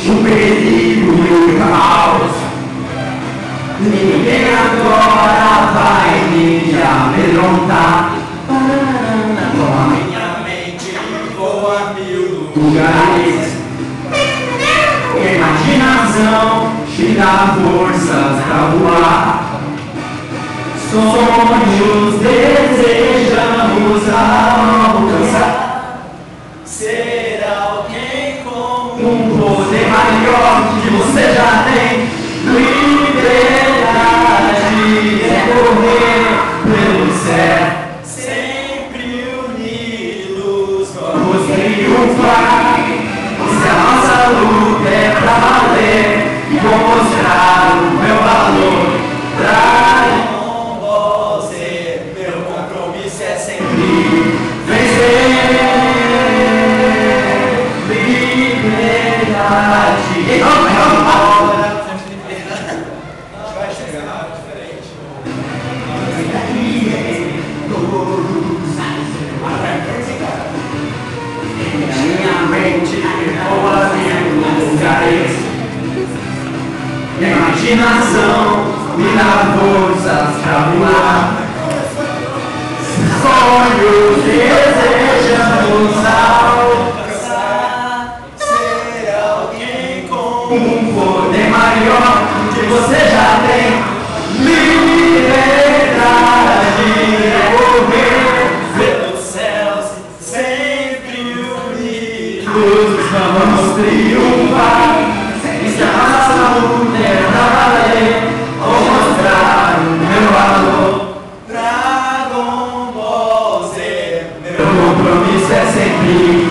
o perigo e o caos. Ninguém agora vai me amedrontar. Com a minha mente vou a mil lugares. Imaginação te dá forças pra voar. Sonhos desejamos alcançar. Ser alguém com um poder maior que você já tem. Liberdade é correr pelo céu. Sempre unidos vamos triunfar. Se a nossa luta é pra valer, vou mostrar o meu valor. Dragon Ball Z, meu compromisso é sempre vencer. Liberdade. Vai chegar diferente. Minha mente voa mil lugares. Imaginação me dá forças pra voar. Sonhos desejamos alcançar. Ser alguém com um poder maior que você já tem. Liberdade é correr pelos céus, sempre unidos vamos triunfar. E se a nossa luta é pra valer, vou mostrar o meu valor. Dragon Ball Z, meu compromisso é sempre